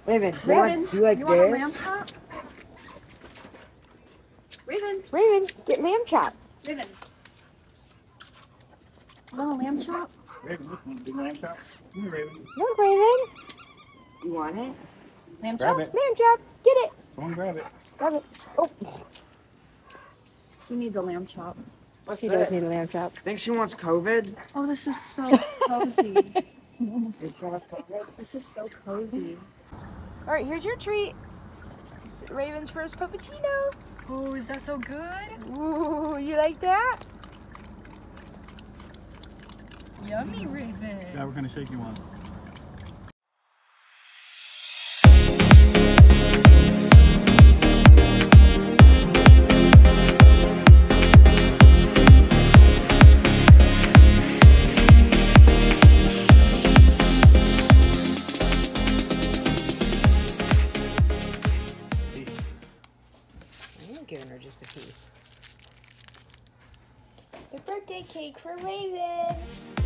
Raven, Raven, do you like you want a lamb this? chop? Raven, Raven, get lamb chop. Raven. You want a lamb chop? Raven, look, want a big lamb chop? Here, Raven. Look, Raven. You want it? Lamb Grab chop? it. Lamb chop. Get it. Go and grab it. Grab it. Oh, She needs a lamb chop. What's she does need a lamb chop. Think she wants COVID? Oh, this is so cozy. Think she wants COVID? This is so cozy. All right, here's your treat. It's Raven's first puppuccino. Oh, is that so good? Ooh, you like that? Yummy, Raven. Yeah, we're gonna shake you one. I'm giving her just a piece. It's a birthday cake for Raven.